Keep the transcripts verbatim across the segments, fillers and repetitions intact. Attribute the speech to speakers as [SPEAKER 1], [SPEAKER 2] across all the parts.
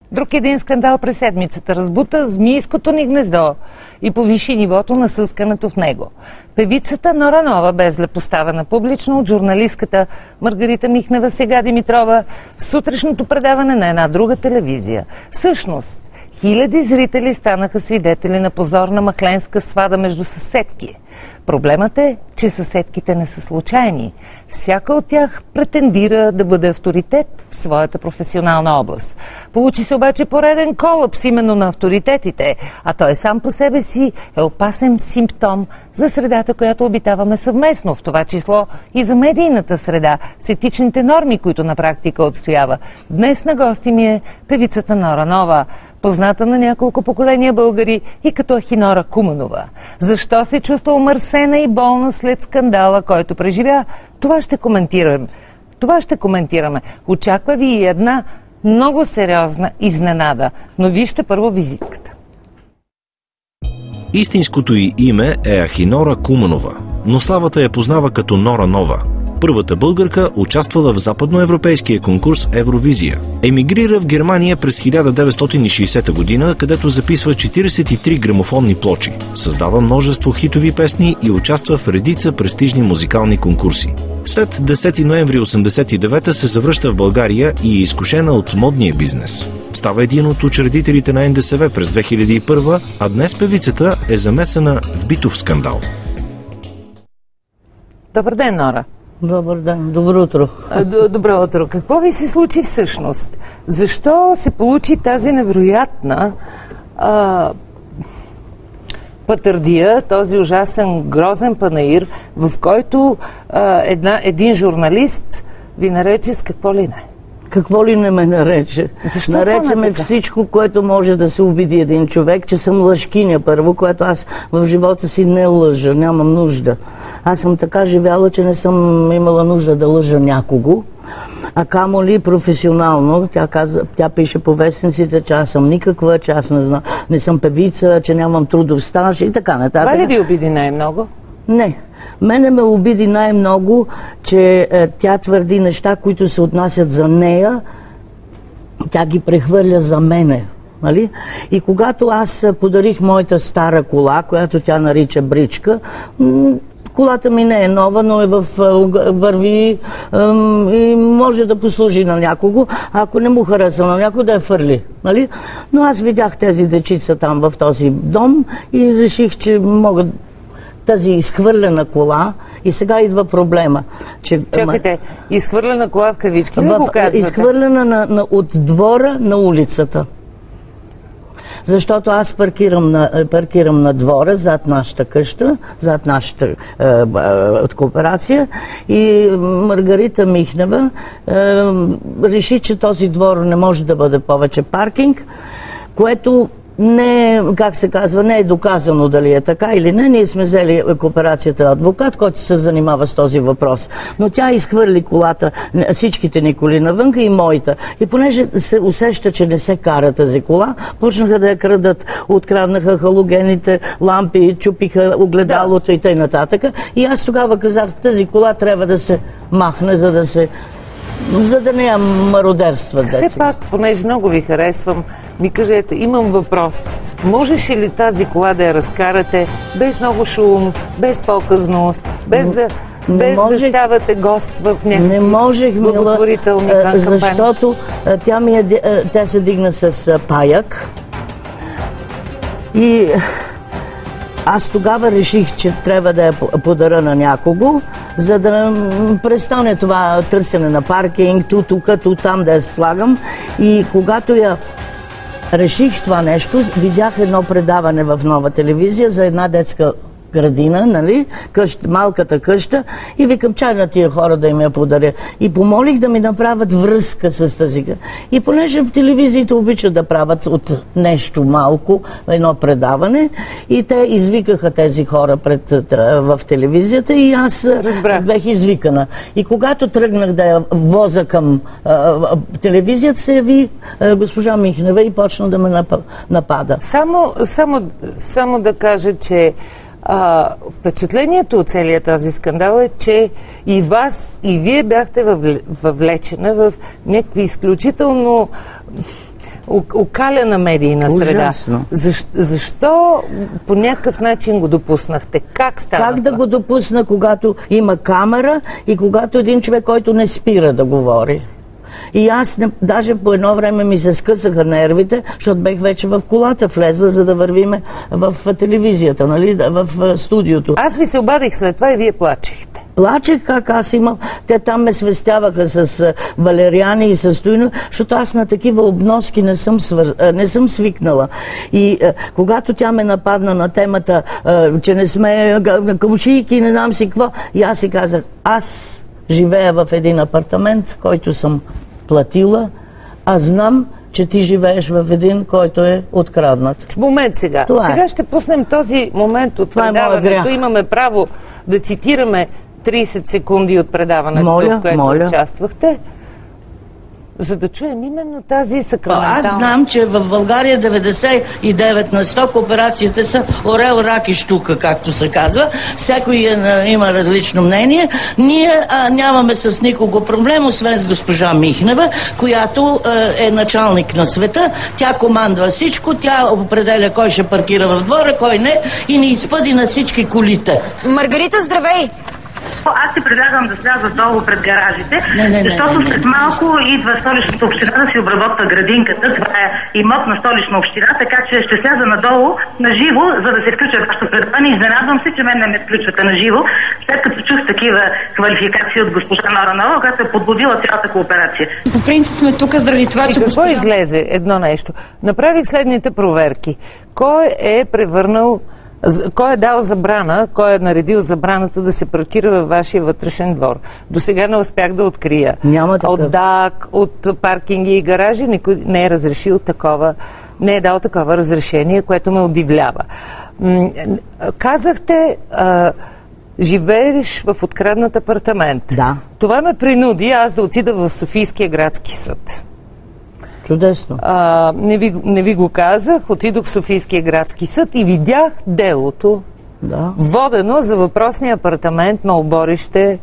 [SPEAKER 1] Друг един скандал през седмицата разбута змийското ни гнездо и повиши нивото на съскането в него. Певицата Нора Нова бе злепоставена публично от журналистката Маргарита Михнева, сега Димитрова, в сутрешното предаване на една друга телевизия. Всъщност, хиляди зрители станаха свидетели на позорна махленска свада между съседки. Проблемът е, че съседките не са случайни. Всяка от тях претендира да бъде авторитет в своята професионална област. Получи се обаче пореден колапс именно на авторитетите, а той сам по себе си е опасен симптом за средата, която обитаваме съвместно, в това число и за медийната среда, с етичните норми, които на практика отстоява. Днес на гости ми е певицата Нора Нова, позната на няколко поколения българи и като Ахинора Куманова. Защо се чувства омърсена и болна след скандала, който преживя? Това ще коментираме. Това ще коментираме. Очаква ви и една много сериозна изненада. Но вижте първо визитката.
[SPEAKER 2] Истинското й име е Ахинора Куманова, но славата я познава като Нора Нова. Първата българка участвала в западноевропейския конкурс Евровизия. Емигрира в Германия през хиляда деветстотин и шейсета година, където записва четиридесет и три грамофонни плочи, създава множество хитови песни и участва в редица престижни музикални конкурси. След десети ноември осемдесет и девета се завръща в България и е изкушена от модния бизнес. Става един от учредителите на Ен Де Ес Ве през две хиляди и първа, а днес певицата е замесена в битов скандал.
[SPEAKER 1] Добър ден, Нора.
[SPEAKER 3] Добър ден, добро утро.
[SPEAKER 1] Добро утро. Какво ви се случи всъщност? Защо се получи тази невероятна а, патърдия, този ужасен, грозен панаир, в който а, една, един журналист ви нарече с какво ли не?
[SPEAKER 3] Какво ли не ме нарече?
[SPEAKER 1] Защо
[SPEAKER 3] нарече ме всичко, което може да се обиди един човек, че съм лъжкиня първо, което аз в живота си не лъжа, нямам нужда. Аз съм така живяла, че не съм имала нужда да лъжа някого, а камо ли професионално. Тя, каза, тя пише по вестниците, че аз съм никаква, че аз не, знам, не съм певица, че нямам трудов стаж и така нататък.
[SPEAKER 1] Това ли ви обиди най-много?
[SPEAKER 3] Не. Мене ме обиди най-много, че е, тя твърди неща, които се отнасят за нея, тя ги прехвърля за мене. Нали? И когато аз подарих моята стара кола, която тя нарича бричка, колата ми не е нова, но е в върви и може да послужи на някого, а ако не му хареса на някого, да я фърли. Нали? Но аз видях тези дечица там в този дом и реших, че могат тази изхвърлена кола, и сега идва проблема. Че,
[SPEAKER 1] Чакайте, изхвърлена кола в кавички, не
[SPEAKER 3] в,
[SPEAKER 1] го казвате?
[SPEAKER 3] Изхвърлена на, на, от двора на улицата. Защото аз паркирам на, паркирам на двора, зад нашата къща, зад нашата е, е, кооперация, и Маргарита Михнева е, реши, че този двор не може да бъде повече паркинг, което не е, как се казва, не е доказано дали е така или не. Ние сме взели кооперацията адвокат, който се занимава с този въпрос. Но тя изхвърли колата, всичките ни коли навънка и моята. И понеже се усеща, че не се кара тази кола, почнаха да я крадат. Откраднаха халогените лампи, чупиха огледалото, да, и т.н. нататък. И аз тогава казах, тази кола трябва да се махне, за да се за да не я мародерства.
[SPEAKER 1] Все пак, понеже много ви харесвам, ми кажете, имам въпрос. Можеше ли тази кола да я разкарате без много шум, без показност, без да, без можех, да ставате гост в някакви благотворителни кампании?
[SPEAKER 3] Защото тя, ми е, тя се дигна с паяк и аз тогава реших, че трябва да я подаря на някого, за да престане това търсене на паркинг, ту тук, ту там да я слагам. И когато я реших това нещо, видях едно предаване в Нова телевизия за една детска градина, нали, къща, малката къща, и викам, чай на тия хора да им я подаря. И помолих да ми направят връзка с тази. И понеже в телевизиите обичат да правят от нещо малко едно предаване, и те извикаха тези хора пред, в телевизията, и аз Разбрах. бех извикана. И когато тръгнах да я воза към а, телевизията, се яви а, госпожа Михнева и почна да ме напада.
[SPEAKER 1] Само, само, само да кажа, че А, впечатлението от целият този скандал е, че и вас, и вие бяхте въвлечена в някакви изключително окаляна медийна среда.
[SPEAKER 3] Ужасно.
[SPEAKER 1] Защо, защо по някакъв начин го допуснахте? Как стана
[SPEAKER 3] Как
[SPEAKER 1] това?
[SPEAKER 3] да го допусна, когато има камера и когато един човек, който не спира да говори? И аз не, даже по едно време ми се скъсаха нервите, защото бех вече в колата влезла, за да вървиме в телевизията, нали, в студиото.
[SPEAKER 1] Аз ви се обадих след това и вие плачехте.
[SPEAKER 3] Плачех как аз имам. Те там ме свестяваха с валериани и с Стойно, защото аз на такива обноски не съм, свър... не съм свикнала. И е, когато тя ме нападна на темата, е, че не сме комшийки, не знам си какво, и аз си казах, аз живея в един апартамент, който съм платила, а знам, че ти живееш в един, който е откраднат.
[SPEAKER 1] В момент сега.
[SPEAKER 3] Това
[SPEAKER 1] сега
[SPEAKER 3] е.
[SPEAKER 1] ще пуснем този момент от
[SPEAKER 3] Това е моя
[SPEAKER 1] предаването.
[SPEAKER 3] грях.
[SPEAKER 1] Имаме право да цитираме трийсет секунди от предаването,
[SPEAKER 3] Моля,
[SPEAKER 1] в което
[SPEAKER 3] моля.
[SPEAKER 1] участвахте, за да чуем именно тази сакраментална...
[SPEAKER 3] Аз знам, че в България деветдесет и девет на сто кооперациите са орел, рак и щука, както се казва. Всеки е, има различно мнение. Ние а, нямаме с никого проблем, освен с госпожа Михнева, която а, е началник на света. Тя командва всичко, тя определя кой ще паркира в двора, кой не, и ни изпъди на всички колите.
[SPEAKER 4] Маргарита, здравей!
[SPEAKER 5] Аз ти предлагам да сляза долу пред гаражите,
[SPEAKER 3] Не, не, не,
[SPEAKER 5] защото
[SPEAKER 3] не, не.
[SPEAKER 5] след малко идва Столичната община да си обработва градинката. Това е имот на Столична община, така че ще сляза надолу на живо, за да се включа в вашето предаване. Изненадвам се, че мен не ме включвате на живо, след като чух такива квалификации от госпожа Нора Нова, която е подбудила цялата кооперация.
[SPEAKER 4] По принцип сме тук заради това,
[SPEAKER 1] И
[SPEAKER 4] че
[SPEAKER 1] какво
[SPEAKER 4] госпожа...
[SPEAKER 1] излезе? Едно нещо. Направих следните проверки. Кой е превърнал, з- кой е дал забрана, кой е наредил забраната да се паркира във вашия вътрешен двор? До сега не успях да открия.
[SPEAKER 3] Няма такъв.
[SPEAKER 1] От ДАК, от паркинги и гаражи, никой не е разрешил такова, не е дал такова разрешение, което ме удивлява. М, Казахте, а, живееш в откраднат апартамент.
[SPEAKER 3] Да.
[SPEAKER 1] Това ме принуди аз да отида в Софийския градски съд.
[SPEAKER 3] Чудесно.
[SPEAKER 1] А, не, ви, не ви го казах, отидох в Софийския градски съд и видях делото,
[SPEAKER 3] Да.
[SPEAKER 1] водено за въпросния апартамент на оборище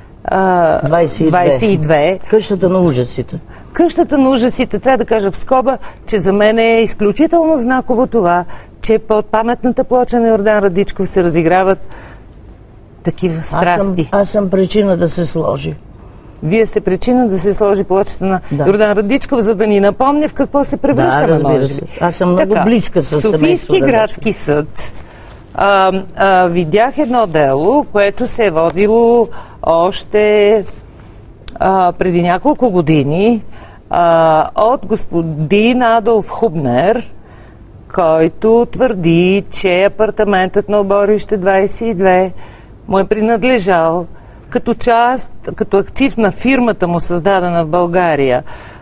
[SPEAKER 1] а,
[SPEAKER 3] двайсет и две.
[SPEAKER 1] двайсет и две.
[SPEAKER 3] Къщата на ужасите.
[SPEAKER 1] Къщата на ужасите, трябва да кажа в скоба, че за мен е изключително знаково това, че под паметната плоча на Йордан Радичков се разиграват такива
[SPEAKER 3] Аз съм,
[SPEAKER 1] страсти.
[SPEAKER 3] аз съм причина да се сложи.
[SPEAKER 1] Вие сте причина да се сложи плочата на
[SPEAKER 3] Да.
[SPEAKER 1] Йордан Радичков, за да ни напомня в какво се превръщаме,
[SPEAKER 3] Да, разбира
[SPEAKER 1] може
[SPEAKER 3] се.
[SPEAKER 1] би.
[SPEAKER 3] Аз съм много близка с
[SPEAKER 1] Софийски
[SPEAKER 3] семейството,
[SPEAKER 1] градски съд а, а, видях едно дело, което се е водило още а, преди няколко години а, от господин Адолф Хубнер, който твърди, че апартаментът на оборище двайсет и две му е принадлежал като част, като актив на фирмата му, създадена в България.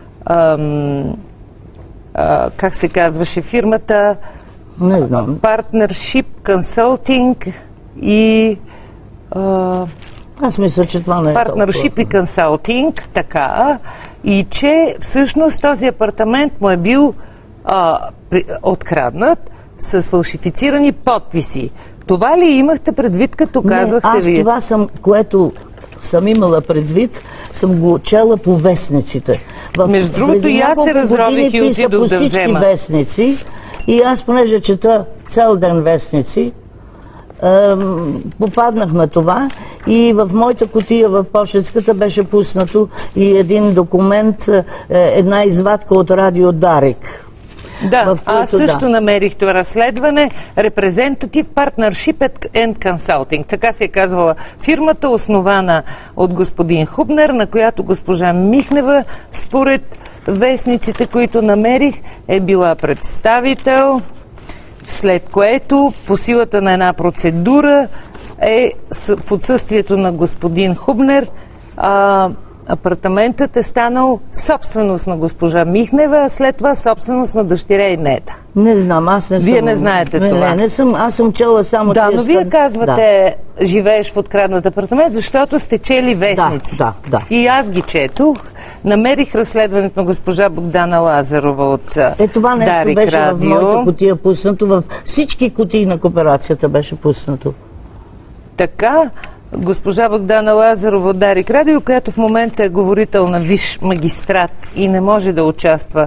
[SPEAKER 1] Ам, а, как се казваше фирмата?
[SPEAKER 3] Не знам.
[SPEAKER 1] Partnership Consulting и а,
[SPEAKER 3] Аз мисля, че това не е
[SPEAKER 1] Partnership и Consulting, така, и че всъщност този апартамент му е бил а, при, откраднат с фалшифицирани подписи. Това ли имахте предвид, като казвахте
[SPEAKER 3] не, аз
[SPEAKER 1] вие?
[SPEAKER 3] това съм, което съм имала предвид, съм го чела по вестниците. В,
[SPEAKER 1] Между другото,
[SPEAKER 3] преди
[SPEAKER 1] и аз се
[SPEAKER 3] няколко
[SPEAKER 1] разрових
[SPEAKER 3] години
[SPEAKER 1] и
[SPEAKER 3] писа
[SPEAKER 1] отидох
[SPEAKER 3] по
[SPEAKER 1] да
[SPEAKER 3] всички
[SPEAKER 1] взема.
[SPEAKER 3] вестници и аз, понеже чета цял ден вестници, ем, попаднах на това и в моята кутия в пощенската беше пуснато и един документ, е, една извадка от радио Дарик.
[SPEAKER 1] Да,
[SPEAKER 3] в
[SPEAKER 1] аз
[SPEAKER 3] което,
[SPEAKER 1] също
[SPEAKER 3] да.
[SPEAKER 1] намерих това разследване. Representative Partnership and Consulting. Така се е казвала фирмата, основана от господин Хубнер, на която госпожа Михнева, според вестниците, които намерих, е била представител, след което по силата на една процедура е в отсъствието на господин Хубнер, а, апартаментът е станал собственост на госпожа Михнева, а след това собственост на дъщеря и Неда.
[SPEAKER 3] Не знам, аз не съм...
[SPEAKER 1] Вие не знаете
[SPEAKER 3] не,
[SPEAKER 1] това.
[SPEAKER 3] Не, не съм, аз съм чела само
[SPEAKER 1] Да,
[SPEAKER 3] тия
[SPEAKER 1] но вие
[SPEAKER 3] стън-
[SPEAKER 1] казвате, живееш в откраднат апартамент, защото сте чели вестници.
[SPEAKER 3] Да, да, да.
[SPEAKER 1] И аз ги четох. Намерих разследването на госпожа Богдана Лазарова от
[SPEAKER 3] Е, това нещо
[SPEAKER 1] Дарик
[SPEAKER 3] беше
[SPEAKER 1] Радио.
[SPEAKER 3] в моята кутия пуснато, във всички кутии на кооперацията беше пуснато.
[SPEAKER 1] Така, госпожа Богдана Лазарова от Дарик Радио, която в момента е говорител на висш магистрат и не може да участва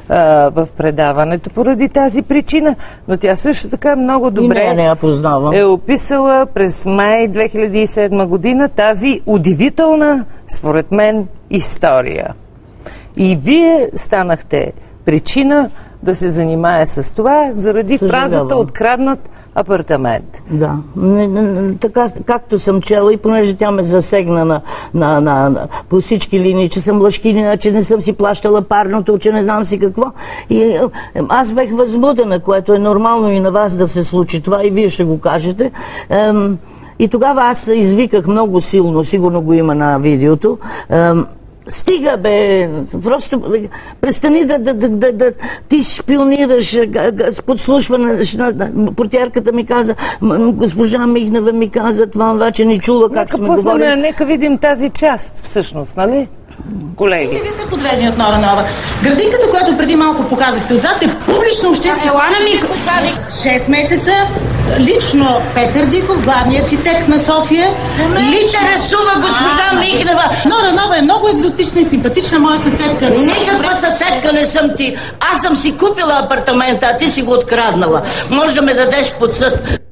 [SPEAKER 1] а, в предаването поради тази причина, но тя също така много добре
[SPEAKER 3] и не, не я познавам.
[SPEAKER 1] е описала през май две хиляди и седма година тази удивителна, според мен, история. И вие станахте причина да се занимае с това, заради
[SPEAKER 3] Съжалявам.
[SPEAKER 1] фразата «откраднат апартамент».
[SPEAKER 3] Да, не, не, така както съм чела и понеже тя ме засегна на, на, на, на, по всички линии, че съм лъжкинина, че не съм си плащала парното, че не знам си какво. И е, аз бех възбудена, което е нормално и на вас да се случи това и вие ще го кажете. Ем, и тогава аз извиках много силно, сигурно го има на видеото, ем, стига, бе! Просто престани да, да, да, да, да ти шпионираш, подслушване. Портиерката ми каза, госпожа Михнева ми каза това, това, че ни чула как
[SPEAKER 1] нека
[SPEAKER 3] сме говорили.
[SPEAKER 1] Нека видим тази част, всъщност, нали? Колеги.
[SPEAKER 6] Че ви сте подведени от Нора Нова. Градинката, която преди малко показахте отзад, е публично общинска...
[SPEAKER 4] Елана ми...
[SPEAKER 6] шест месеца. Лично Петър Диков, главният архитект на София. Лично рисува госпожа Михнева. Нора Нова е много екзотична и симпатична моя съседка.
[SPEAKER 3] Никаква съседка не съм ти. Аз съм си купила апартамента, а ти си го откраднала. Може да ме дадеш под съд.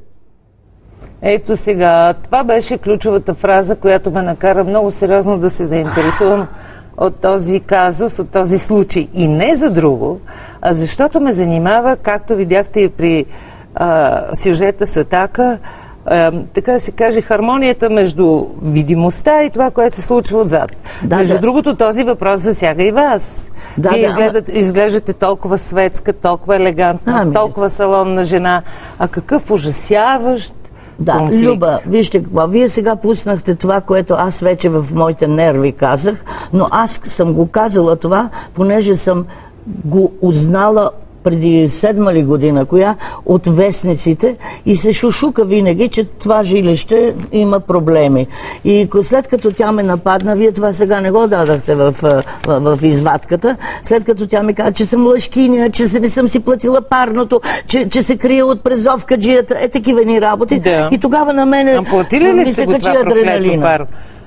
[SPEAKER 1] Ето сега, това беше ключовата фраза, която ме накара много сериозно да се заинтересувам от този казус, от този случай. И не за друго, а защото ме занимава, както видяхте и при а, сюжета с Атака, а, така да се каже, хармонията между видимостта и това, което се случва отзад.
[SPEAKER 3] Да,
[SPEAKER 1] между
[SPEAKER 3] да.
[SPEAKER 1] другото, този въпрос засяга и вас.
[SPEAKER 3] Да,
[SPEAKER 1] Вие
[SPEAKER 3] да,
[SPEAKER 1] изгледате, изглеждате толкова светска, толкова елегантна,
[SPEAKER 3] Ами.
[SPEAKER 1] толкова салонна жена. А какъв ужасяващ
[SPEAKER 3] Да,
[SPEAKER 1] конфликт.
[SPEAKER 3] Люба, вижте какво. Вие сега пуснахте това, което аз вече в моите нерви казах, но аз съм го казала това, понеже съм го узнала преди седма ли година, коя от вестниците и се шушука винаги, че това жилище има проблеми. И след като тя ме нападна, вие това сега не го дадахте в, в, в извадката, след като тя ми каза, че съм лъжкиня, че се не съм си платила парното, че, че се крия от презовкаджията, е такива ни работи.
[SPEAKER 1] Да.
[SPEAKER 3] И тогава на мене
[SPEAKER 1] А платили ли сте го това проклето пар?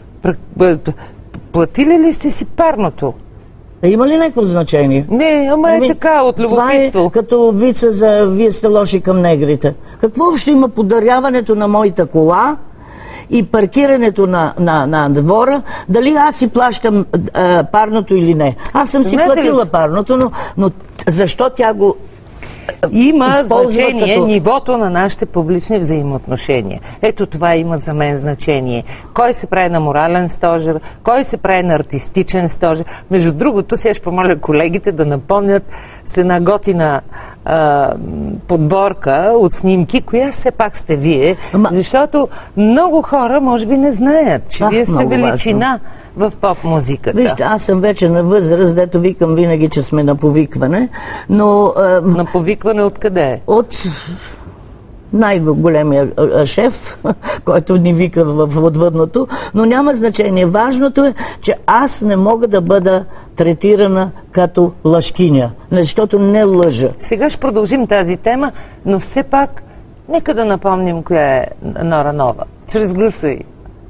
[SPEAKER 1] Платили ли сте си парното?
[SPEAKER 3] Има ли някакво значение?
[SPEAKER 1] Не, ама е така, от любопитство.
[SPEAKER 3] Това е като вица за вие сте лоши към негрите. Какво въобще има подаряването на моята кола и паркирането на, на, на двора, дали аз си плащам а, парното или не? Аз съм си
[SPEAKER 1] Знаете
[SPEAKER 3] платила
[SPEAKER 1] ли?
[SPEAKER 3] парното, но, но защо тя го
[SPEAKER 1] Има
[SPEAKER 3] използва
[SPEAKER 1] значение
[SPEAKER 3] като...
[SPEAKER 1] нивото на нашите публични взаимоотношения. Ето това има за мен значение. Кой се прави на морален стожер, кой се прави на артистичен стожер. Между другото, сега ще помоля колегите да напомнят с една готина а, подборка от снимки, коя все пак сте вие,
[SPEAKER 3] Ама...
[SPEAKER 1] защото много хора може би не знаят, че
[SPEAKER 3] А,
[SPEAKER 1] вие сте
[SPEAKER 3] много
[SPEAKER 1] величина в поп-музиката.
[SPEAKER 3] Вижте, аз съм вече на възраст, дето викам винаги, че сме на повикване, но... А,
[SPEAKER 1] На повикване откъде?
[SPEAKER 3] от най-големия а, шеф, който ни вика в отвъдното, но няма значение. Важното е, че аз не мога да бъда третирана като лъжкиня, защото не лъжа.
[SPEAKER 1] Сега ще продължим тази тема, но все пак нека да напомним коя е Нора Нова. Чрез гласа й.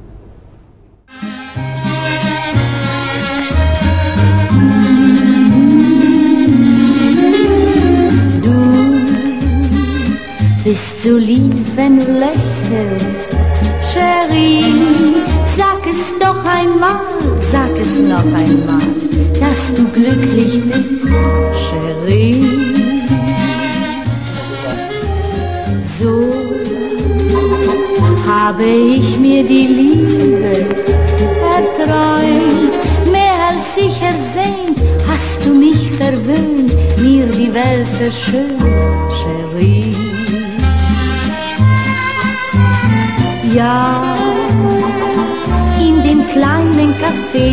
[SPEAKER 7] Bist so lieb, wenn du lächelst, Cherie. Sag es doch einmal, sag es noch einmal, dass du glücklich bist, Cherie. So habe ich mir die Liebe erträumt, mehr als ich ersehnt, hast du mich verwöhnt, mir die Welt verschönt, Cherie. Ja, in dem kleinen Café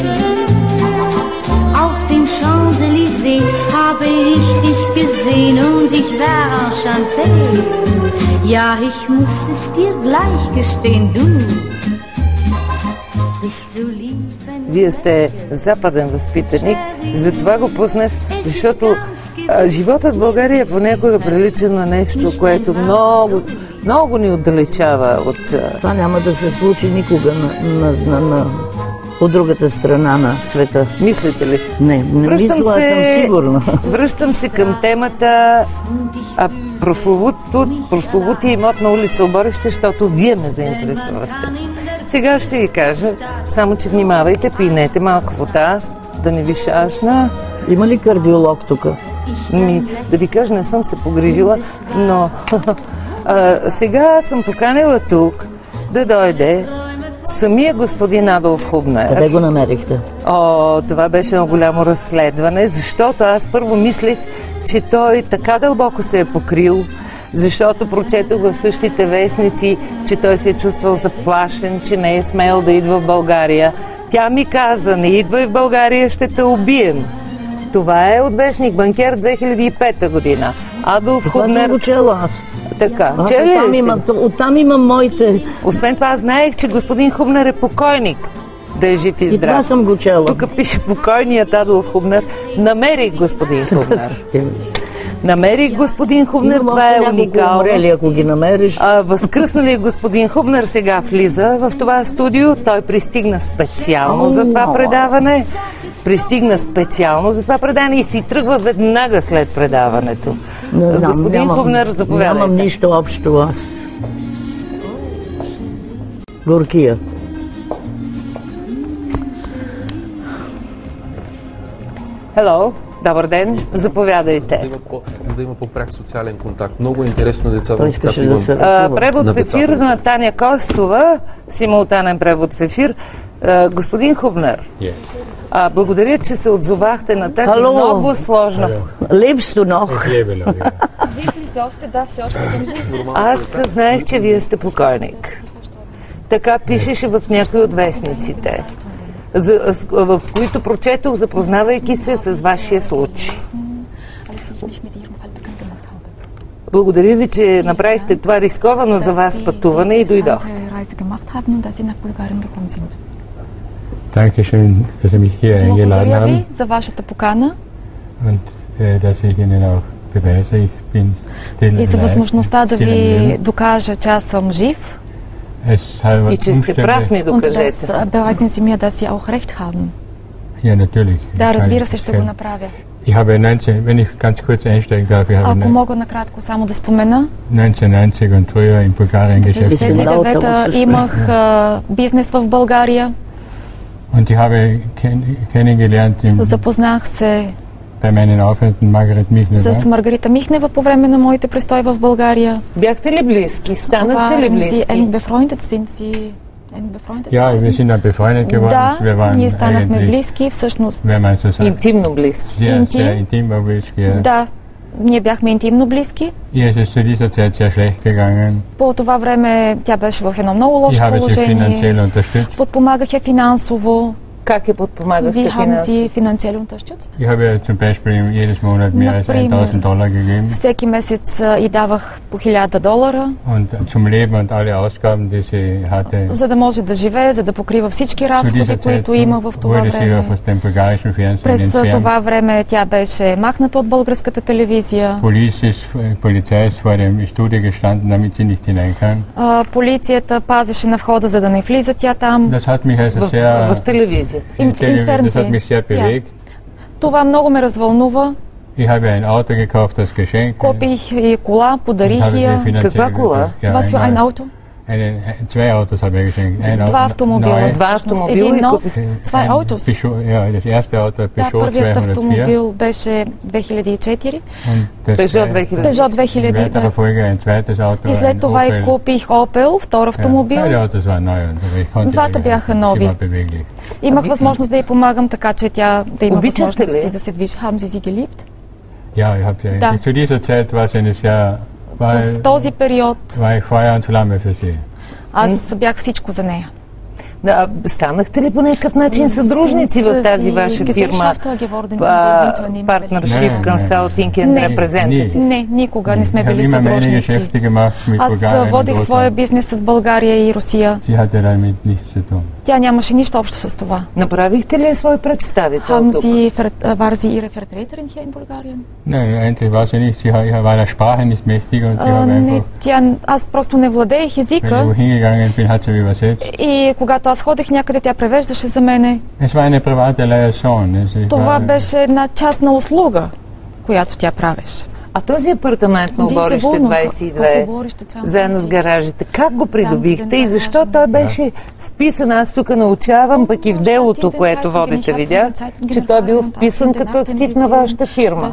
[SPEAKER 7] auf dem Champs-Élysées habe ich dich gesehen und ich war enchanté. Ja, ich muss es dir gleich gestehen, du bist so lieb.
[SPEAKER 1] Вие сте западен възпитаник, затова го пуснах, защото а, животът в България понякога прилича на нещо, което много, много ни отдалечава от... А...
[SPEAKER 3] Това няма да се случи никога на, на, на, на от другата страна на света.
[SPEAKER 1] Мислите ли?
[SPEAKER 3] Не, не мисля,
[SPEAKER 1] се,
[SPEAKER 3] съм сигурна.
[SPEAKER 1] Връщам се към темата а, прословутия имот на улица Оборище, защото вие ме заинтересувахте. Сега ще ви кажа, само че внимавайте, пинете малко вода, да не ви шашна.
[SPEAKER 3] Има ли кардиолог тук?
[SPEAKER 1] Ми, да ви кажа, не съм се погрижила, но а, сега съм поканила тук да дойде самия господин Адолф Хубнер.
[SPEAKER 3] Къде го намерихте?
[SPEAKER 1] О, това беше едно голямо разследване, защото аз първо мислех, че той така дълбоко се е покрил, защото прочетох в същите вестници, че той се е чувствал заплашен, че не е смел да идва в България. Тя ми каза, не идвай в България, ще те убием. Това е от вестник Банкер две хиляди и пета година. Адолф
[SPEAKER 3] Това
[SPEAKER 1] Хубнер...
[SPEAKER 3] съм го чела аз.
[SPEAKER 1] Така.
[SPEAKER 3] Аз
[SPEAKER 1] Чели
[SPEAKER 3] оттам
[SPEAKER 1] ли
[SPEAKER 3] имам,
[SPEAKER 1] сте?
[SPEAKER 3] оттам имам моите...
[SPEAKER 1] Освен това, знаех, че господин Хубнер е покойник. Да е жив и здрав.
[SPEAKER 3] И това съм го чела.
[SPEAKER 1] Тук пише покойният Адолф Хубнер. Намерих господин Хубнер. Намерих господин Хубнер,
[SPEAKER 3] Имам
[SPEAKER 1] това е
[SPEAKER 3] още няколко
[SPEAKER 1] уникално.
[SPEAKER 3] умрели, ако ги намериш.
[SPEAKER 1] А, възкръсналият господин Хубнер сега влиза в това студио. Той пристигна специално за това предаване. Пристигна специално за това предаване и си тръгва веднага след предаването.
[SPEAKER 3] Не знам,
[SPEAKER 1] господин
[SPEAKER 3] нямам,
[SPEAKER 1] Хубнер, заповядайте.
[SPEAKER 3] Нямам нищо общо аз. Горкия.
[SPEAKER 1] Hello, добър ден, заповядайте.
[SPEAKER 8] За да има, по, за да има по-пряк социален контакт. Много е интересно децата.
[SPEAKER 3] Той искаше
[SPEAKER 8] как
[SPEAKER 3] да
[SPEAKER 8] имам-
[SPEAKER 3] се
[SPEAKER 1] А, превод
[SPEAKER 8] на
[SPEAKER 1] в ефир
[SPEAKER 8] децата.
[SPEAKER 1] на Таня Костова, симултанен превод в ефир. А, господин Хубнер,
[SPEAKER 9] Yeah.
[SPEAKER 1] а, благодаря, че се отзовахте на тази
[SPEAKER 3] Ало.
[SPEAKER 1] много сложна...
[SPEAKER 3] Lebst du noch?
[SPEAKER 9] Ich lebe noch, ja.
[SPEAKER 4] Жив ли си още? Да, все още съм жив.
[SPEAKER 1] Аз знаех, че вие сте покойник. Така пишеше в някои от вестниците, за, с- в които прочетох, запознавайки се с вашия случай. Благодаря ви, че направихте това рисковано за вас пътуване и дойдохте.
[SPEAKER 9] Danke schön, dass Sie mich hier eingeladen
[SPEAKER 4] Благодаря
[SPEAKER 9] haben
[SPEAKER 4] ви за вашата покана
[SPEAKER 9] und äh, dass ich Ihnen auch beweise, ich bin still
[SPEAKER 4] и за
[SPEAKER 9] alive,
[SPEAKER 4] възможността да
[SPEAKER 9] still am
[SPEAKER 4] ви
[SPEAKER 9] Leben.
[SPEAKER 4] докажа, че аз съм жив.
[SPEAKER 9] Es halber
[SPEAKER 1] И че сте прав, ми
[SPEAKER 4] Und
[SPEAKER 1] докажете.
[SPEAKER 4] das beweisen Sie mir, dass Sie auch recht haben.
[SPEAKER 9] Ja, natürlich.
[SPEAKER 4] Да, разбира
[SPEAKER 9] Ich
[SPEAKER 4] се, ще
[SPEAKER 9] kann-
[SPEAKER 4] го направя.
[SPEAKER 9] Ich habe neunzehn, wenn ich ganz kurz einsteigen darf, ich habe
[SPEAKER 4] Ако мога накратко само да спомена,
[SPEAKER 9] neunzehnhundertneunzig und früher in Bulgarien Geschäfte
[SPEAKER 3] деветдесет и
[SPEAKER 9] gemacht.
[SPEAKER 3] девета
[SPEAKER 4] деветдесет и девета имах а, бизнес в България.
[SPEAKER 9] Und ich habe ken kennengelernt im,
[SPEAKER 4] Запознах се
[SPEAKER 9] bei meinen Aufenthalten Margaret
[SPEAKER 4] с
[SPEAKER 9] Michner.
[SPEAKER 4] Маргарита Михнева по време на моите престои в България.
[SPEAKER 1] Бяхте ли близки? Станахте ли
[SPEAKER 4] Waren Sie eng
[SPEAKER 1] близки?
[SPEAKER 4] befreundet? Sind Sie eng befreundet?
[SPEAKER 9] Ja, wir sind dann befreundet geworden.
[SPEAKER 4] Да,
[SPEAKER 9] wir waren
[SPEAKER 4] ние станахме
[SPEAKER 9] eigentlich,
[SPEAKER 4] близки, всъщност.
[SPEAKER 9] wenn man so sagt,
[SPEAKER 1] Интимно близки.
[SPEAKER 9] sehr,
[SPEAKER 4] Intim?
[SPEAKER 9] sehr intim war wir.
[SPEAKER 4] Да, ние бяхме интимно близки.
[SPEAKER 9] Ihr ist es zu dieser Zeit sehr schlecht gegangen.
[SPEAKER 4] По това време тя беше в едно много
[SPEAKER 9] Ich
[SPEAKER 4] лошо
[SPEAKER 9] habe sie finanziell
[SPEAKER 4] положение.
[SPEAKER 9] unterstützt.
[SPEAKER 4] Подпомагах я финансово.
[SPEAKER 1] Как я подпомагахте
[SPEAKER 4] Wie haben
[SPEAKER 1] финансово?
[SPEAKER 4] Sie finanziell unterstützt?
[SPEAKER 9] Ich habe ihr zum Beispiel ihm jedes Monat mehr als
[SPEAKER 4] Например.
[SPEAKER 9] tausend Dollar gegeben.
[SPEAKER 4] Всеки месец а, й давах по хиляда долара,
[SPEAKER 9] Und zum Leben und alle Ausgaben, die sie hatte.
[SPEAKER 4] за да може да живее, за да покрива всички
[SPEAKER 9] Zu
[SPEAKER 4] разходи,
[SPEAKER 9] dieser Zeit
[SPEAKER 4] които има в това
[SPEAKER 9] wurde sie
[SPEAKER 4] време.
[SPEAKER 9] auch aus dem bulgarischen Fernsehen
[SPEAKER 4] През а,
[SPEAKER 9] entfernt.
[SPEAKER 4] това време тя беше махната от българската телевизия.
[SPEAKER 9] Police ist, äh, Polizei ist vor dem Studio gestanden, damit sie nicht hinein kann.
[SPEAKER 4] А, полицията пазеше на входа, за да не влиза тя там.
[SPEAKER 9] Das hat mich also
[SPEAKER 1] В,
[SPEAKER 9] sehr,
[SPEAKER 1] в телевизията.
[SPEAKER 4] Im,
[SPEAKER 9] in Television-
[SPEAKER 4] ins
[SPEAKER 9] das hat mich sehr
[SPEAKER 4] Fernsehen. Ja.
[SPEAKER 9] bewegt.
[SPEAKER 4] Това много ме развълнува.
[SPEAKER 9] Ich habe ein Auto gekauft als Geschenk.
[SPEAKER 4] Купих и кола,
[SPEAKER 9] und
[SPEAKER 4] подарих
[SPEAKER 9] habe sie
[SPEAKER 4] я.
[SPEAKER 9] finanziell
[SPEAKER 1] Каква кола?
[SPEAKER 9] unterstützt. Ja,
[SPEAKER 4] Was für ein
[SPEAKER 9] einmal-
[SPEAKER 4] Auto?
[SPEAKER 9] Einen, ein- zwei Autos habe ich geschenkt. Ein Auto,
[SPEAKER 4] Два автомобила.
[SPEAKER 9] neu,
[SPEAKER 1] Два
[SPEAKER 4] всъщност.
[SPEAKER 1] автомобила
[SPEAKER 4] Един
[SPEAKER 1] и
[SPEAKER 4] нов,
[SPEAKER 1] купих.
[SPEAKER 4] zwei
[SPEAKER 9] ein
[SPEAKER 4] Autos.
[SPEAKER 9] Peugeot, ja, das erste Auto
[SPEAKER 4] Да,
[SPEAKER 9] Peugeot
[SPEAKER 4] първият
[SPEAKER 9] zweihundertvier.
[SPEAKER 4] автомобил беше две хиляди и четири.
[SPEAKER 9] Und das
[SPEAKER 1] Peugeot
[SPEAKER 9] zwei-
[SPEAKER 1] две хиляди.
[SPEAKER 4] Peugeot две
[SPEAKER 9] in
[SPEAKER 4] хиляди,
[SPEAKER 9] weiterer
[SPEAKER 4] да.
[SPEAKER 9] Folge ein zweites Auto,
[SPEAKER 4] И след
[SPEAKER 9] ein
[SPEAKER 4] това и
[SPEAKER 9] Opel.
[SPEAKER 4] купих Opel, втор
[SPEAKER 9] Ja,
[SPEAKER 4] автомобил.
[SPEAKER 9] beide Autos waren neu und ich konnte
[SPEAKER 4] Двата
[SPEAKER 9] die-
[SPEAKER 4] бяха
[SPEAKER 9] sie
[SPEAKER 4] нови.
[SPEAKER 9] war beweglich.
[SPEAKER 4] Имах възможност да й помагам, така че тя да има
[SPEAKER 1] Обичате
[SPEAKER 4] възможности
[SPEAKER 1] ли?
[SPEAKER 4] да се движи. Haben Sie sie geliebt?
[SPEAKER 9] Ja, ich habe sie.
[SPEAKER 4] Da.
[SPEAKER 9] Zu dieser Zeit war sie eine sehr, war,
[SPEAKER 4] В този период
[SPEAKER 9] war ich Feuer und Flamme für sie.
[SPEAKER 4] аз бях всичко за нея.
[SPEAKER 1] Да, станахте ли по някакъв начин съдружници в тази ваша фирма? Партнершип,
[SPEAKER 9] Не,
[SPEAKER 1] консалтинг и
[SPEAKER 4] не.
[SPEAKER 1] репрезентатив.
[SPEAKER 4] Не, никога не сме
[SPEAKER 9] Ich habe
[SPEAKER 4] били
[SPEAKER 9] immer meine
[SPEAKER 4] съдружници.
[SPEAKER 9] Geschäfte gemacht mit
[SPEAKER 4] Аз
[SPEAKER 9] Bulgarien und
[SPEAKER 4] водих своя
[SPEAKER 9] Russland.
[SPEAKER 4] бизнес с България и Русия.
[SPEAKER 9] Sie hatte damit nichts zu tun.
[SPEAKER 4] Тя нямаше нищо общо с това.
[SPEAKER 1] Направихте ли свой представител
[SPEAKER 4] Haben
[SPEAKER 1] тук?
[SPEAKER 4] Sie, ver- war sie Ihre Vertreterin hier in Bulgarien?
[SPEAKER 9] Nein, eigentlich war sie nicht. Sie ha- ich war der Sprache nicht mächtig und ich
[SPEAKER 4] А,
[SPEAKER 9] habe
[SPEAKER 4] не,
[SPEAKER 9] einfach,
[SPEAKER 4] тя, аз просто не владеех
[SPEAKER 9] wenn ich
[SPEAKER 4] езика
[SPEAKER 9] wo hingegangen bin, hat sie übersetzt.
[SPEAKER 4] и когато аз аз ходех някъде, тя превеждаше за мене.
[SPEAKER 9] Es war eine private Liaison. Es
[SPEAKER 4] Това
[SPEAKER 9] war,
[SPEAKER 4] беше една частна услуга, която тя правеше.
[SPEAKER 1] А този апартамент на оборище двайсет и две, заедно с гаражите, как го придобихте и защо той беше вписан? Аз тук научавам, пък и в делото, което водите, видях, че той бил вписан като актив на вашата фирма.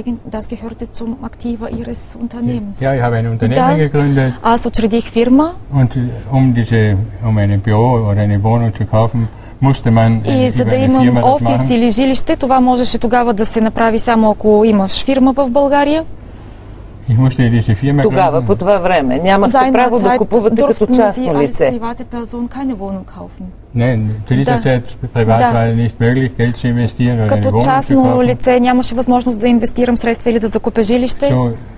[SPEAKER 9] Ja, ich habe ein Unternehmen gegründet.
[SPEAKER 4] Аз учредих фирма.
[SPEAKER 9] Und um diese, um ein Büro oder eine Wohnung zu kaufen, musste man
[SPEAKER 4] и за да имам офис или жилище, това можеше тогава да се направи само ако имаш фирма в България.
[SPEAKER 1] Тогава, по това време, нямате право да купувате като частно лице.
[SPEAKER 9] Не,
[SPEAKER 4] като частно лице нямаше възможност да инвестирам средства или да закупя жилище.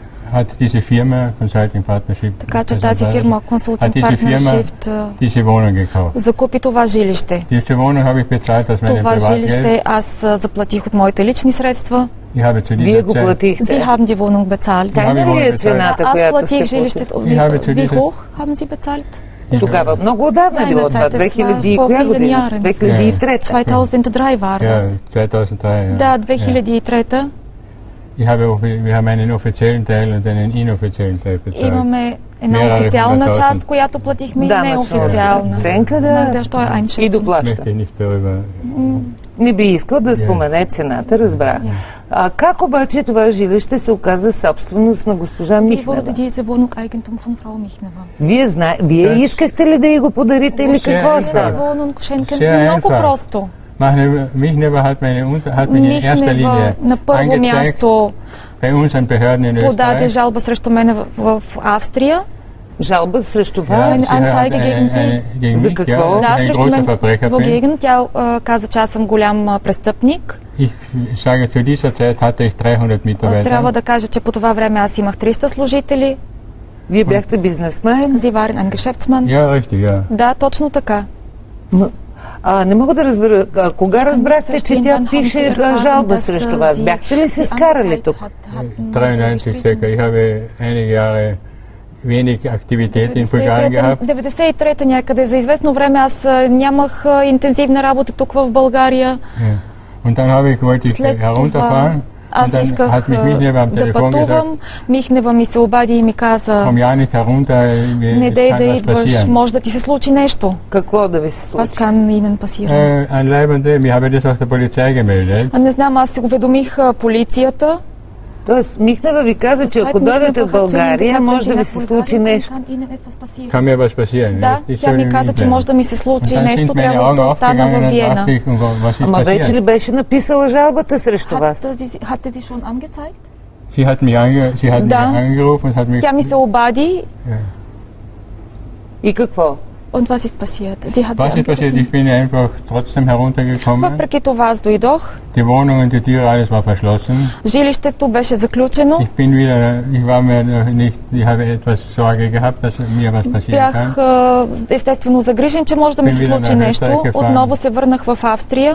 [SPEAKER 4] Така че тази фирма Consulting Partnership закупи това жилище. Това жилище аз заплатих от моите лични средства.
[SPEAKER 1] Вие го платихте?
[SPEAKER 4] Sie haben die Wohnung bezahlt.
[SPEAKER 1] Тайна ли е цената, която
[SPEAKER 4] аз платих жилището. Wie hoch haben Sie bezahlt?
[SPEAKER 1] Тогава много отдавна било това. две хиляди и коя година? две хиляди и трета.
[SPEAKER 4] zweitausenddrei war das. Да, две хиляди и трета. Имаме една официална част, която платихме и неофициална.
[SPEAKER 1] Ценка да и доплаща. Не би искал да спомене цената, разбрах. А как обаче това жилище се оказа собственост на госпожа Михнева? Вие, зна... Вие искахте ли да й го подарите или какво става?
[SPEAKER 4] Много просто.
[SPEAKER 9] Михнева
[SPEAKER 4] на първо място подаде жалба срещу мен в, в Австрия.
[SPEAKER 1] Жалба срещу вас?
[SPEAKER 4] Anzeige gegen Sie.
[SPEAKER 1] За какво?
[SPEAKER 4] Да, срещу мен. Wogegen. Тя а, каза, че аз съм голям а, престъпник. Трябва да кажа, че по това време аз имах триста служители.
[SPEAKER 1] Вие бяхте бизнесмен?
[SPEAKER 4] Sie waren ein Geschäftsmann.
[SPEAKER 9] Ja, richtig, ja.
[SPEAKER 4] Да, точно така.
[SPEAKER 1] Но, а, не мога да разбера, а, кога разбрахте, че тя пише жалба срещу вас? Бяхте ли се скарали тук?
[SPEAKER 9] dreiundneunzig, ich habe einige Jahre wenig Aktivität in Bulgarien gehabt.
[SPEAKER 4] деветдесет и трета някъде. За известно време аз нямах интензивна работа тук в България.
[SPEAKER 9] Und dann habe ich, wollte ich herunterfahren.
[SPEAKER 4] Аз исках да пътувам. Михнева ми се обади и ми каза: не дей да идваш, може да ти се случи нещо.
[SPEAKER 1] Какво да ви се случи?
[SPEAKER 4] Was kann Ihnen passieren? Не знам, аз се уведомих полицията.
[SPEAKER 1] Тоест, Михнева ви каза, че ако дойдете в България, може да ви се случи нещо.
[SPEAKER 4] Да, тя ми каза, че може да ми се случи нещо, трябва да остана в Виена.
[SPEAKER 1] Ама вече ли беше написала жалбата срещу вас?
[SPEAKER 4] Да, тя ми се обади.
[SPEAKER 1] И какво?
[SPEAKER 4] Und was ist passiert? Sie hat
[SPEAKER 9] was ist passiert? Ich bin einfach trotzdem heruntergekommen.
[SPEAKER 4] Въпреки това аз дойдох.
[SPEAKER 9] Die Wohnung und die Tür, alles war verschlossen.
[SPEAKER 4] Жилището беше заключено.
[SPEAKER 9] Ich bin wieder, ich war mir nicht, ich habe etwas Sorge gehabt, dass mir was passieren kann.
[SPEAKER 4] Бях естествено загрижен, че може да ми се случи нещо. Отново се върнах в Австрия.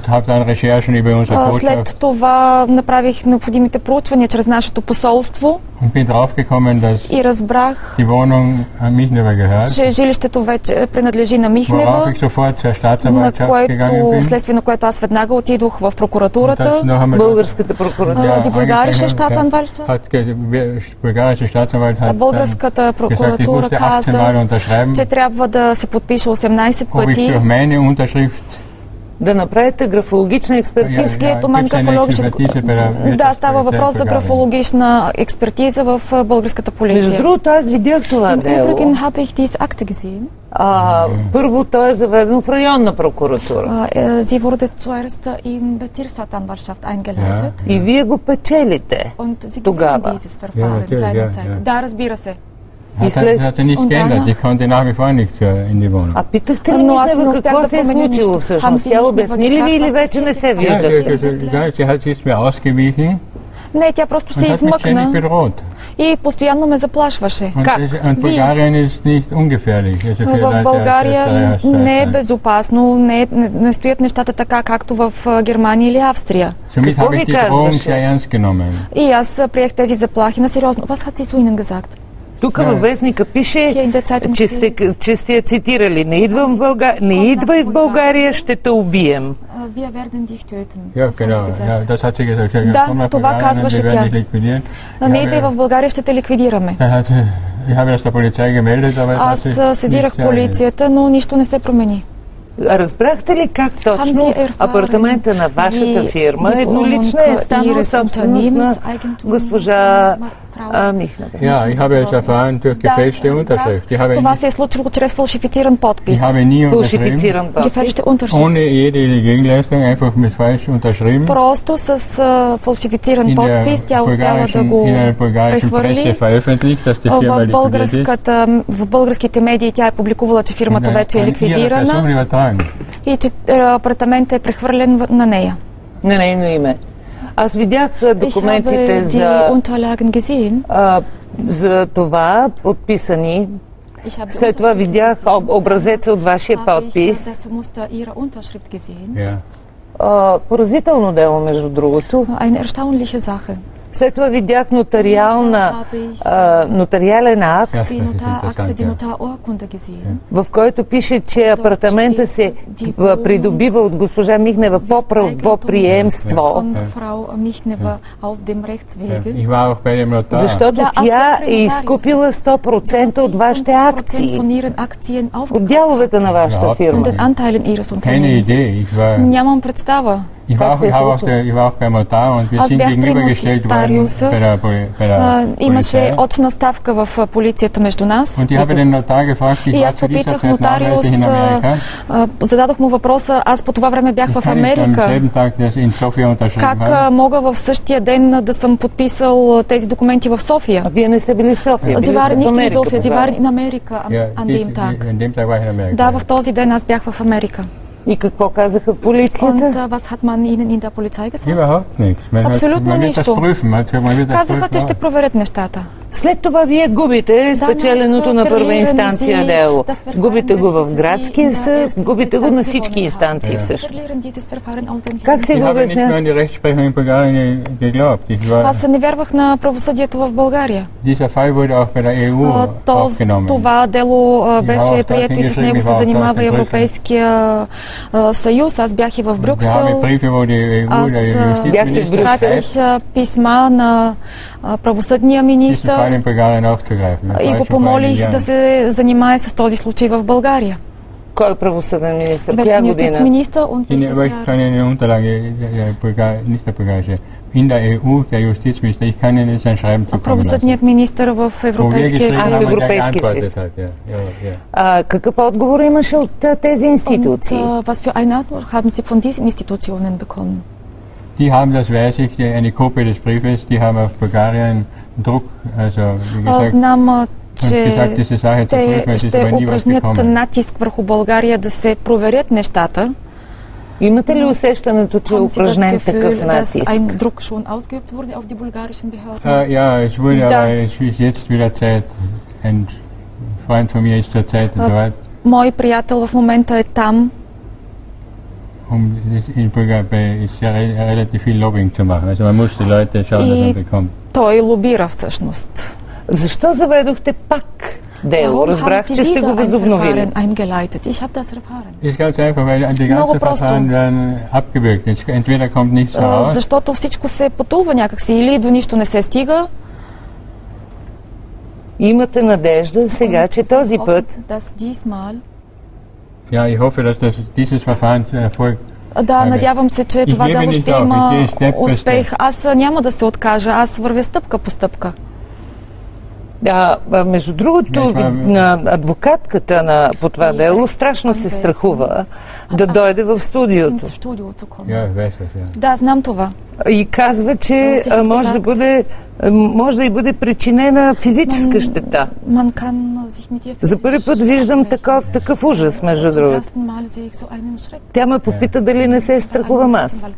[SPEAKER 4] След това направих необходимите проучвания чрез нашето посолство и разбрах, че жилището вече принадлежи на Михнева, на което, вследствие на което аз веднага отидох в прокуратурата.
[SPEAKER 1] Българската прокуратура.
[SPEAKER 4] Die bulgarische Staatsanwaltschaft. Българската прокуратура каза, че трябва да се подпише осемнайсет пъти.
[SPEAKER 1] Да направите графологична експертиза.
[SPEAKER 4] Да, става въпрос за графологична експертиза в българската полиция.
[SPEAKER 1] Между другото, аз видях това дело. А, първо, то е заведено в районна прокуратура. И вие го печелите тогава.
[SPEAKER 4] Да, разбира се.
[SPEAKER 1] И след... А питахте ли Михнева какво се е случило всъщност? Тя обясни ли ви или вече не се вижда?
[SPEAKER 4] Не, тя просто се измъкна и постоянно ме заплашваше.
[SPEAKER 1] Как?
[SPEAKER 4] В България не е безопасно, не, не, не стоят нещата така, както в Германия или Австрия.
[SPEAKER 1] Какво ви казваше?
[SPEAKER 4] И аз приех тези заплахи на сериозно. Was hat sie zu Ihnen gesagt?
[SPEAKER 1] Тук във вестника пише, че сте, че сте я цитирали. Не идвам в България, не идвай в България, ще те убием.
[SPEAKER 4] Да, това казваше тя. Не идвай в България, ще те ликвидираме. Аз сезирах полицията, но нищо не се промени.
[SPEAKER 1] Разбрахте ли как точно апартамента на вашата фирма еднолична е станала собственост на госпожа Михнева?
[SPEAKER 9] Ja, ich habe es erfahren durch gefälschte Unterschrift. Ich habe
[SPEAKER 4] това се е случило чрез фалшифициран подпис.
[SPEAKER 9] Ich habe nie
[SPEAKER 1] Фалшифициран подпис.
[SPEAKER 9] Ohne jede Gegenleistung, einfach mit falsch unterschrieben.
[SPEAKER 4] Просто с фалшифициран подпис тя успяла да го прехвърли. В българската, в българските медии тя е публикувала, че фирмата вече е ликвидирана и че апартаментът е прехвърлен на нея.
[SPEAKER 1] На нейно име. Аз видях документите за, а, за това, подписани. След това видях образеца от вашия подпис. А, поразително дело, между другото. След това видях нотариална, а, нотариален акт, в който пише, че апартамента се придобива от госпожа Михнева по правоприемство. Защото тя е изкупила сто процента от вашите акции, от дяловете на вашата фирма.
[SPEAKER 4] Нямам представа.
[SPEAKER 9] Ich war, ich, auch der, ich war auch beim Notar und wir sind gegenübergestellt worden bei der, bei der
[SPEAKER 4] имаше очна ставка в полицията между нас.
[SPEAKER 9] Und ich habe den Notar gefragt, ich
[SPEAKER 4] и аз попитах нотариус, зададох му въпроса, аз по това време бях в Америка. Как мога в същия ден да съм подписал тези документи в София?
[SPEAKER 1] А вие не сте били в София?
[SPEAKER 4] Sie waren nicht in Sofia, Sie waren in Amerika an dem Tag. Да, в този ден аз бях в Америка.
[SPEAKER 1] И какво казаха в полицията?
[SPEAKER 4] Und was hat man ihnen in der Polizei gesagt?
[SPEAKER 9] Überhaupt nichts.
[SPEAKER 4] Абсолютно нищо. Казаха, че ще проверят нещата.
[SPEAKER 1] След това вие губите спечеленото на първа инстанция дело. Губите го в градския съд, губите го на всички инстанции всъщност. Как се го обясня?
[SPEAKER 4] Аз не вярвах на правосъдието в България. Това дело беше прието и с него се занимава Европейския съюз. Аз бях и в Брюксел. Аз пратих писма на правосъдния министър и го помолих да се занимае с този случай в България.
[SPEAKER 1] Кой е правосъден министър? Коя година?
[SPEAKER 4] Министър, правосъдният министър в Европейския съюз.
[SPEAKER 1] Какъв отговор имаше от тези институции?
[SPEAKER 4] Was für eine Antwort haben Sie von diesen Institutionen bekommen?
[SPEAKER 9] Die haben, das weiß ich, eine Kopie des Briefes, die haben auf Bulgarien Druck, also wie gesagt,
[SPEAKER 4] знам, че те ще упражнят натиск върху България да се проверят нещата.
[SPEAKER 1] Имате ли усещането, че е упражнен такъв натиск?
[SPEAKER 9] Ja, es wurde, aber es ist jetzt wieder Zeit. Ein Freund von mir ist zurzeit dort.
[SPEAKER 4] Мой приятел в момента е там.
[SPEAKER 9] Um in Bulgarien ist ja relativ viel Lobbying zu machen. Also man muss die Leute schauen, dass man bekommt.
[SPEAKER 4] Той лобира всъщност.
[SPEAKER 1] Защо заведохте пак дело? Разбрах, че сте го възобновили.
[SPEAKER 4] Много просто. Защото всичко се потулва някакси или до нищо не се стига.
[SPEAKER 1] Имате надежда сега, че този път
[SPEAKER 9] Ja, ich hoffe, dass das, dieses Verfahren Erfolg.
[SPEAKER 4] Да, надявам се, че това дело ще има успех. Аз няма да се откажа, аз вървя стъпка по стъпка.
[SPEAKER 1] Да, между другото, на адвокатката на, по това дело страшно се страхува да дойде в студиото.
[SPEAKER 4] Да, знам това.
[SPEAKER 1] И казва, че може да бъде може да и бъде причинена физическа щета. За първи път виждам такъв, такъв ужас, между другото. Тя ме попита дали не се страхувам аз.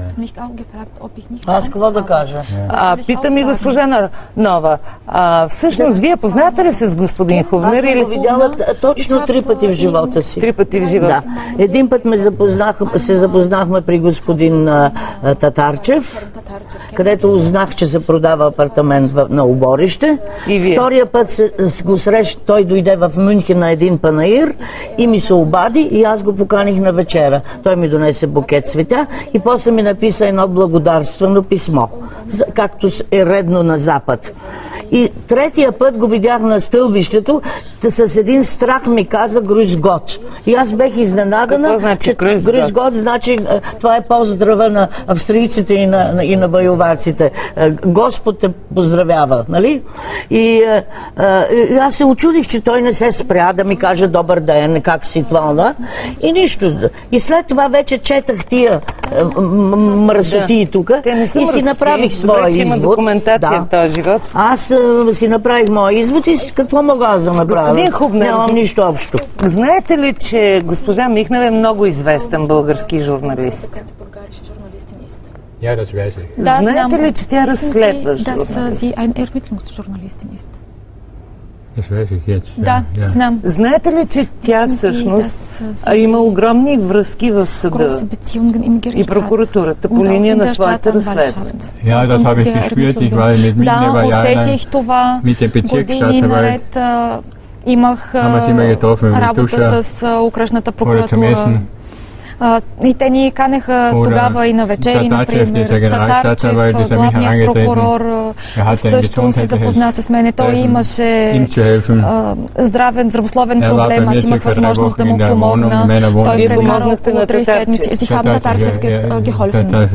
[SPEAKER 3] Аз какво да кажа?
[SPEAKER 1] А, пита ми госпожа Нова. А, всъщност, вие познаете ли се с господин Хувнер?
[SPEAKER 3] Аз съм го видяла точно три пъти в живота си.
[SPEAKER 1] Три пъти в живота?
[SPEAKER 3] Да. Един път ме запознах, се запознахме при господин а, Татарчев. Тарчев, където узнах, че се продава апартамент в, на Оборище. Втория път се, го срещ, той дойде в Мюнхен на един панаир и ми се обади и аз го поканих на вечера. Той ми донесе букет цветя и после ми написа едно благодарствено писмо, както е редно на Запад. И третия път го видях на стълбището, с един страх ми каза Грюзгот. И аз бех изненадана,
[SPEAKER 1] какво значи,
[SPEAKER 3] че Грюзгот значи, това е поздрава на австрийците и на, и на воюварците. Господ те поздравява, нали? И, а, и аз се очудих, че той не се спря да ми каже добър ден, как си това, да? И нищо. И след това вече четах тия мръсотии да. тук и си направих своя извод.
[SPEAKER 1] Има документация
[SPEAKER 3] да.
[SPEAKER 1] в този живот.
[SPEAKER 3] Аз а, си направих моя извод и какво мога аз да направя?
[SPEAKER 1] Господин Хубнер,
[SPEAKER 3] нямам нищо общо.
[SPEAKER 1] Знаете ли, че госпожа Михнева е много известен български журналист?
[SPEAKER 9] Ja, das weiß ich.
[SPEAKER 4] Да,
[SPEAKER 1] знаете ли, че тя разследва журналист?
[SPEAKER 4] Да, sie ein Ermittlungsjournalistin ist.
[SPEAKER 9] Das weiß ich jetzt.
[SPEAKER 4] Да,
[SPEAKER 9] ja.
[SPEAKER 4] знам.
[SPEAKER 1] Знаете ли, че тя всъщност има огромни връзки в съда и прокуратурата по линия на своята разследване?
[SPEAKER 9] Ja, das habe ich gespürt. Ich war mit Michneva jahrelang mit dem Bezirksstaatsanwalt.
[SPEAKER 4] Имах работа с окръжната прокуратура. И те ни канеха тогава и на вечери, например. Татарчев, главният прокурор, също се запозна с мене. Той имаше здравен, здравословен проблем. Аз имах възможност да му помогна. Той прекара около три седмици. Зихаб Татарчев geholfen.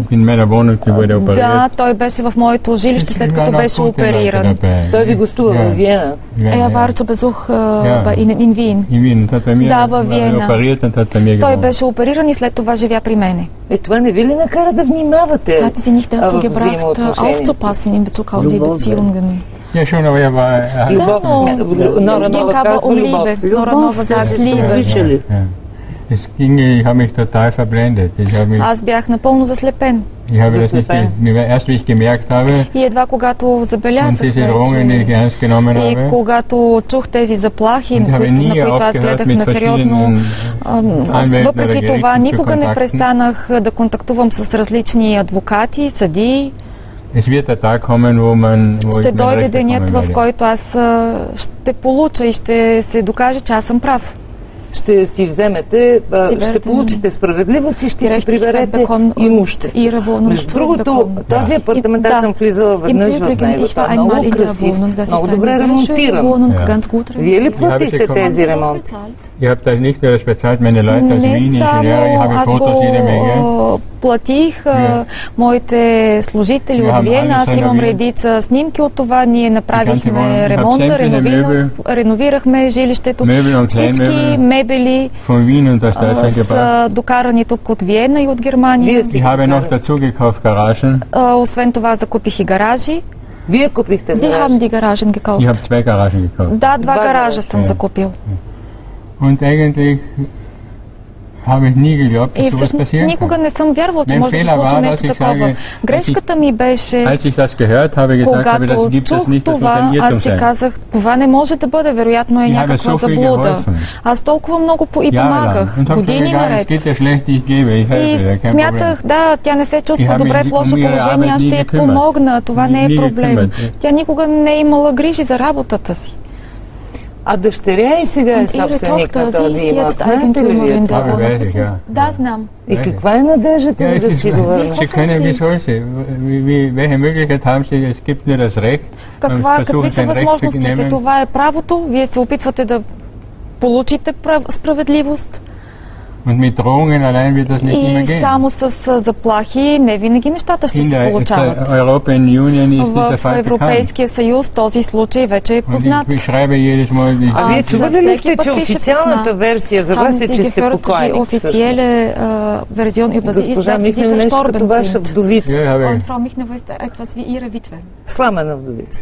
[SPEAKER 4] Да, той беше в моето жилище, след като беше опериран.
[SPEAKER 1] Той ви гостува в Виена?
[SPEAKER 4] Er war zu Besuch bei Ihnen in Wien. Да, във Виена. Той беше опериран и след това живя при мене.
[SPEAKER 1] Е, това не ви ли накара да внимавате?
[SPEAKER 4] Hat sie nicht dazu gebracht, aufzupassen in Bezug auf die Beziehungen?
[SPEAKER 9] Ja, schon, aber er war...
[SPEAKER 4] Да, но es ging aber um Liebe. Nora Nova sagt Liebe.
[SPEAKER 9] Es ging, ich habe mich total verblendet. Ich habe mich...
[SPEAKER 4] Аз бях напълно заслепен.
[SPEAKER 9] Ich habe das nicht, erst wie ich gemerkt habe,
[SPEAKER 4] и едва когато забелязах вече, и когато чух тези заплахи, на които аз гледах на сериозно, въпреки това никога не престанах да контактувам с различни адвокати, съдии. Ще дойде денят, в който аз ще получа и ще се докаже, че аз съм прав.
[SPEAKER 1] Ще си вземете, ще получите справедливост и ще си приберете имущество. Между другото, този апартамент, аз съм влизала веднъж в него. Това е много красив, много добре ремонтиран. Вие ли платихте тези ремонти?
[SPEAKER 9] Ich habe das nicht alles bezahlt, meine Leute aus Wien, Ingenieure, ich habe Fotos jede Menge.
[SPEAKER 4] Платих моите служители от Виена, аз имам редица снимки от това, ние направихме ремонта, реновирахме жилището, всички мебели са докарани тук от Виена и от Германия. Освен това закупих и гаражи.
[SPEAKER 1] Вие купихте гараж?
[SPEAKER 4] Sie haben die Garagen gekauft.
[SPEAKER 9] Ich habe zwei Garagen gekauft.
[SPEAKER 4] Да, два гаража съм закупил.
[SPEAKER 9] Und eigentlich habe ich nie geglaubt,
[SPEAKER 4] и всъщност никога не съм вярвал, че може да се случи нещо такова. Грешката ми беше, когато чух това, аз си казах, това не може да бъде, вероятно е някаква заблуда. Аз толкова много и помагах, години наред. И смятах, да, тя не се чувства добре в лошо положение, аз ще й помогна, това не е проблем. Тя никога не е имала грижи за работата си.
[SPEAKER 1] А дъщеря и сега е собственик на този имот. Знаете ли вие това?
[SPEAKER 4] Да, знам.
[SPEAKER 1] И каква е надеждата ви да си го върнете?
[SPEAKER 4] Какви са възможностите? Това е правото. Вие се опитвате да получите справедливост. И само с заплахи не винаги нещата ще се получават. В Европейския съюз този случай вече е познат.
[SPEAKER 1] А вие чували ли сте, че официалната версия за вас е, че сте покойник? Госпожа Михнева нещо като ваша вдовица. Сламена вдовица.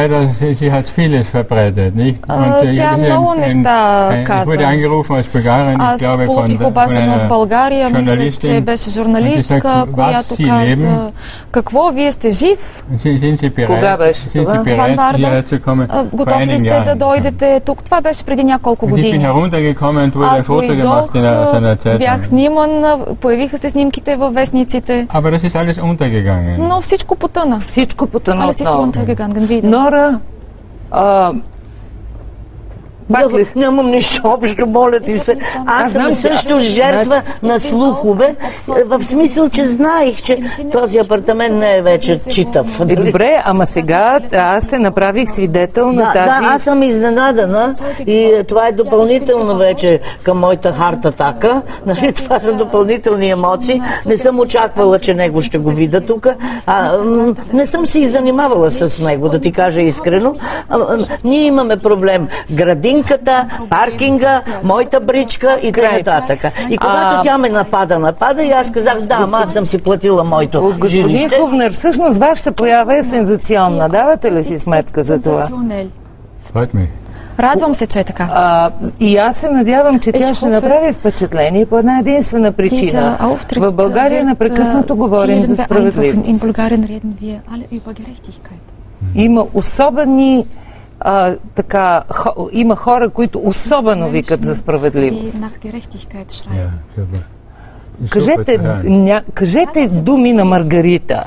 [SPEAKER 4] Тя много неща каза. Аз получих обаждане от България, мисля, че беше журналистка, която каза: какво, вие сте жив?
[SPEAKER 1] Кога беше това?
[SPEAKER 4] Ван Вардас, готов ли сте да дойдете тук? Това беше преди няколко години. Аз дойдох, бях сниман, появиха се снимките във вестниците. Но всичко потъна.
[SPEAKER 1] Всичко потъна отново.
[SPEAKER 4] Нора,
[SPEAKER 1] Нора, а,
[SPEAKER 3] Няма, нямам нищо общо, моля ти се. Аз съм също жертва на слухове, в смисъл, че знаех, че този апартамент не е вече читав.
[SPEAKER 1] Добре, ама сега аз те направих свидетел на
[SPEAKER 3] да,
[SPEAKER 1] тази...
[SPEAKER 3] Да, аз съм изненадана и това е допълнително вече към моята харт-атака. Нали, това са допълнителни емоции. Не съм очаквала, че него ще го видя тук. А, не съм си и занимавала с него, да ти кажа искрено. А, а, ние имаме проблем. Градин паркинга, моята бричка и т.н. И когато а... тя ме напада, напада и аз казах, да, ама аз съм си платила моето
[SPEAKER 1] Господин
[SPEAKER 3] жилище.
[SPEAKER 1] Господин Хубнер, всъщност вашата поява е сензационна. Давате ли си сметка за това?
[SPEAKER 4] Радвам се, че е така.
[SPEAKER 1] А, и аз се надявам, че тя ще направи впечатление по една единствена причина. В България непрекъснато говорим за справедливост. Има особени А, така, хо, има хора, които особено викат за справедливост. Кажете, ня, кажете думи на Маргарита.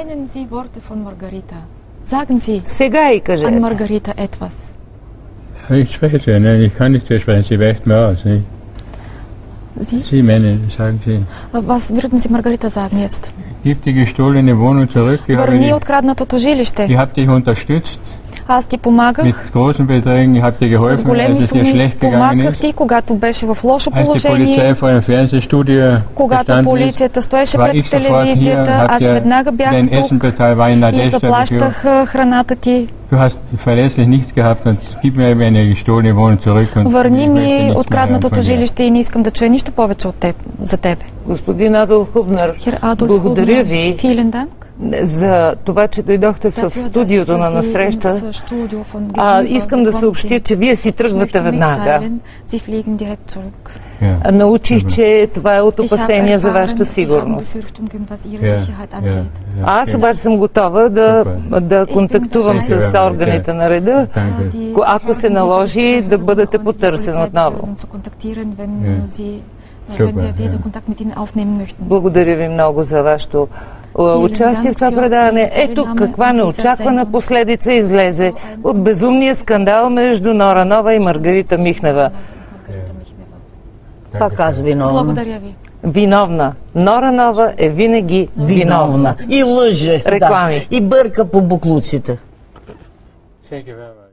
[SPEAKER 1] Сега и кажете.
[SPEAKER 4] An Margarita etwas.
[SPEAKER 9] Ich spreche, ne? Ich kann nicht sprechen, sie weicht mir aus. Ne?
[SPEAKER 4] Sie?
[SPEAKER 9] Sie, meine, sagen Sie.
[SPEAKER 4] Was würden Sie Margarita sagen jetzt?
[SPEAKER 9] Gib die gestohlene Wohnung zurück.
[SPEAKER 4] Върни откраднатото жилище.
[SPEAKER 9] Ich habe dich unterstützt.
[SPEAKER 4] Аз ти помагах. С големи суми помагах ти, когато беше в лошо положение. Когато полицията стоеше пред телевизията, аз веднага бях тук и заплащах храната ти. Върни ми откраднатото жилище и не искам да чуя нищо повече от теб, за тебе.
[SPEAKER 1] Господин Адолф Хубнер, благодаря ви за това, че дойдохте в студиото на насреща. А, искам да съобщя, че вие си тръгвате веднага. Научих, че това е от опасения за вашата сигурност. Аз обаче съм готова да, да контактувам с органите на реда, ако се наложи да бъдете потърсен отново. Благодаря ви много за вашето участие в това предаване. Ето каква неочаквана последица излезе от безумния скандал между Нора Нова и Маргарита Михнева.
[SPEAKER 3] Пак аз виновна.
[SPEAKER 4] Благодаря ви.
[SPEAKER 1] Виновна. Нора Нова е винаги виновна.
[SPEAKER 3] И лъже.
[SPEAKER 1] Реклами.
[SPEAKER 3] Да. И бърка по буклуците.
[SPEAKER 9] Thank you very much.